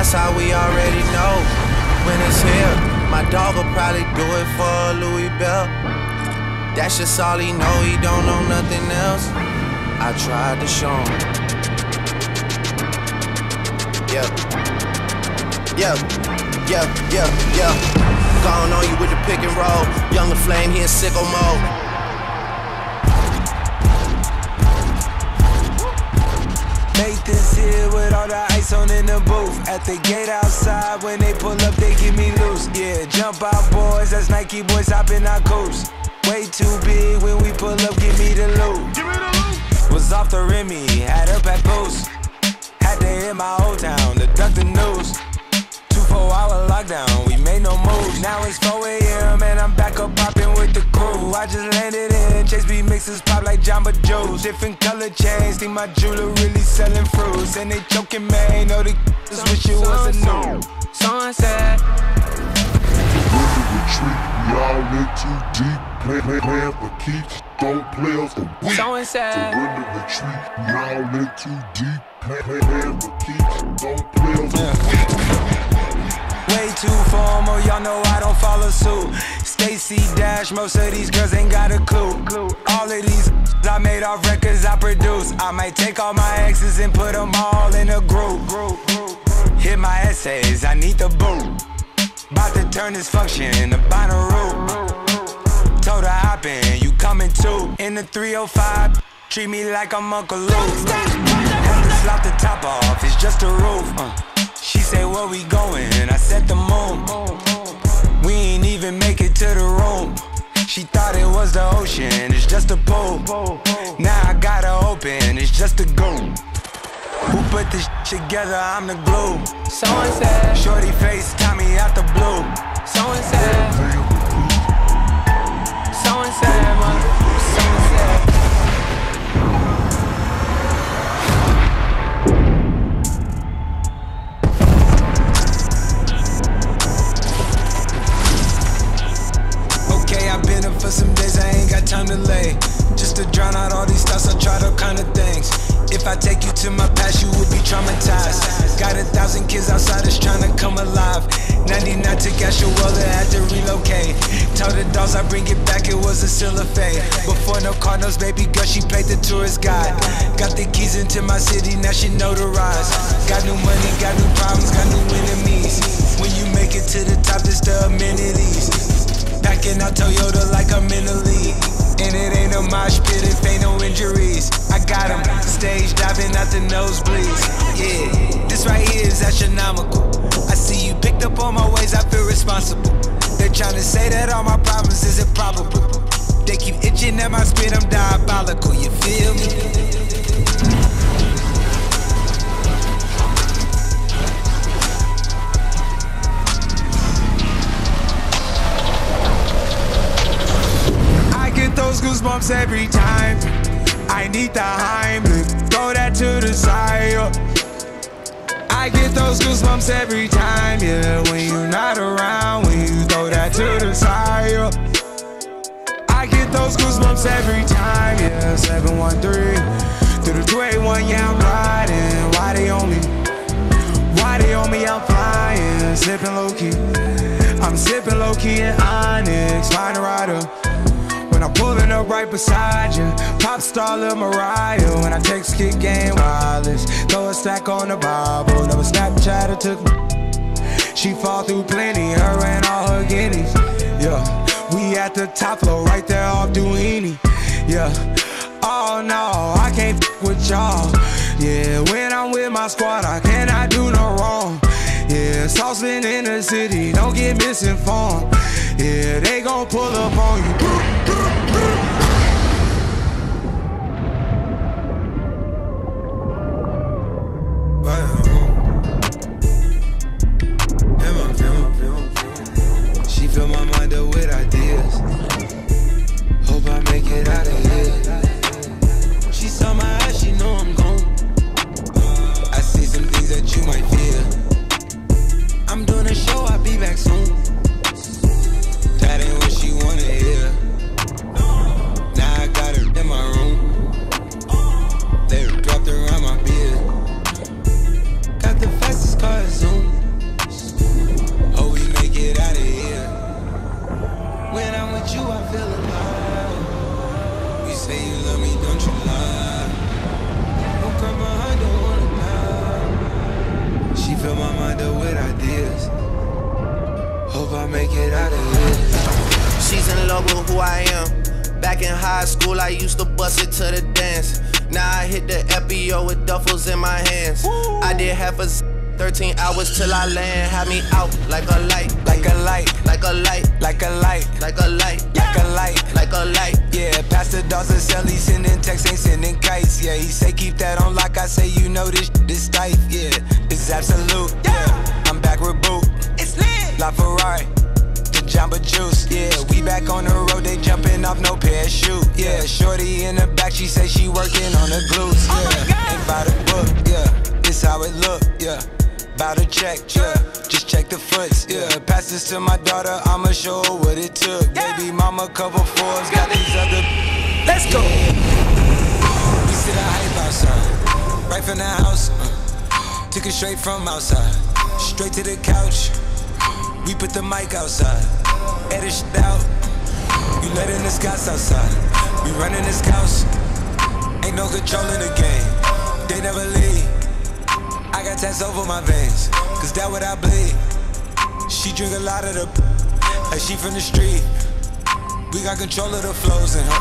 That's how we already know when it's here. My dog will probably do it for a Louis Bell. That's just all he know, he don't know nothing else. I tried to show him. Yeah. Gone on you with the pick and roll. Younger flame, he in sicko mode. Make this here with all the ice on in the booth. At the gate outside, when they pull up, they get me loose. Yeah, jump out boys, that's Nike boys hopping our coast. Way too big when we pull up, give me the loot. Was off the Remy, had up at Boost. Had to hit my old town to duck the news. 2-4-hour lockdown, we made no moves. Now it's 4 AM and I'm back up popping with the crew. I just landed in, Chase B mixes pop like Jamba Juice. Different color chains, think my jeweler really selling fruits. And they choking, man, know the just wish it was a new. Someone said retreat, we all in too deep. Playing for keeps, don't play us the weak. Someone said surrender, retreat, we all in too deep. Playing for keeps, don't play us the weak. way too formal, y'all know I don't follow suit. Stacy Dash, most of these girls ain't got a clue. All of these I made off records I produce. I might take all my exes and put them all in a group. Hit my essays, I need the boot. About to turn this function into binary. Told her hop in, you coming too. In the 305, treat me like I'm Uncle Luke. Had to slop the top off, it's just a roof. She say, where we going? I said the moon. We ain't even make it to the room. She thought it was the ocean, it's just a pool. Now I gotta open, it's just a goon. Who put this together? I'm the glue. Someone said, shorty face, Tommy out the blue. Someone said, someone said, man. Someone said. Okay, I've been up for some days, I ain't got time to lay. Just to drown out all these thoughts, I tried all kind of things. If I take you to my past, you would be traumatized. Got 1,000 kids outside that's trying to come alive. 99 took Ashewell and had to relocate. Told the dolls I bring it back, it was a still a fade. Before no Cardinals, baby girl, she played the tourist guide. Got the keys into my city, now she notarized. Got new money, got new problems, got new enemies. When you make it to the top, it's the amenities. Packing out Toyota like I'm in the league. And it ain't a mosh pit if ain't no injuries. I got him stage diving out the nosebleeds. Yeah, this right here is astronomical. I see you picked up on my ways, I feel responsible. They're trying to say that all my problems is improbable. They keep itching at my spit, I'm diabolical, you feel me? Those goosebumps every time. I need the Heimlich, throw that to the side. I get those goosebumps every time, yeah. When you're not around, when you throw that to the side. I get those goosebumps every time, yeah. 713 through the 281, yeah, I'm riding. Why they on me? Why they on me? I'm flying, sipping low key. I'm sipping low key in Onyx, find a rider. When I'm pulling up right beside you, pop star Lil Mariah. When I text kick game wireless, throw a stack on the Bible. Never Snapchat or took me. She fall through plenty, her and all her guineas. Yeah, we at the top floor, right there off Duini. Yeah, oh no, I can't f with y'all. Yeah, when I'm with my squad, I cannot do no wrong. Yeah, saucepan in the city, don't get misinformed. Yeah, they gon' pull up on you. She fill my mind up with ideas. Hope I make it out of here. She saw my eyes, she know I'm gone. I see some things that you might fear. I'm doing a show, I'll be back soon. That ain't what she wanna hear. love me, don't you lie. Don't come behind, don't wanna lie. She fill my mind up with ideas. Hope I make it out of here. She's in love with who I am. Back in high school, I used to bust it to the dance. Now I hit the FBO with duffels in my hands. Woo. I did half a 13 hours till I land. Had me out like a light, like a light, like a light, like a light, like a light, like a light, like a light. Yeah, Pastor Dawson sell, he sending texts, ain't sending kites. Yeah, he say keep that on lock. I say you know this tight. Yeah, it's absolute. Yeah, I'm back with Boot. It's lit. La Ferrari, the Jamba Juice. Yeah, we back on the road. They jumping off no parachute. Yeah, shorty in the back. She say she working on the glutes. Yeah, ain't by the book. Yeah, it's how it look. Yeah. About to check, yeah. Just check the foots, yeah. Pass this to my daughter, I'ma show her what it took. Baby mama, cover fours, got these other. Let's go. We sit a hype outside, right from the house. Took it straight from outside, straight to the couch. We put the mic outside, edit shit out. You letting the scouts outside, we running the scouts. Ain't no control in the game, they never leave. I got tats over my veins, cause that what I bleed. She drink a lot of the like she from the street. We got control of the flows and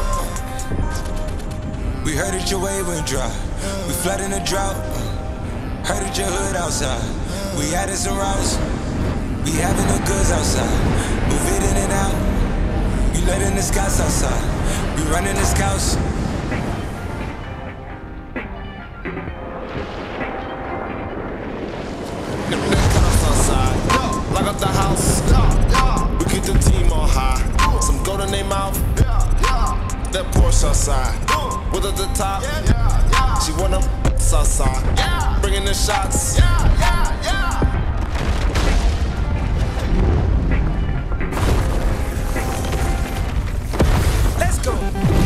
we heard that your wave went dry. We flooding the drought. Heard that your hood outside. We added some routes. We having the goods outside. Move it in and out. You letting the scouts outside. We running the scouts. Lock up the house, we keep the team on high. Some gold in their mouth, that Porsche outside. With at the top, she wanna outside. Bringing the shots. Let's go.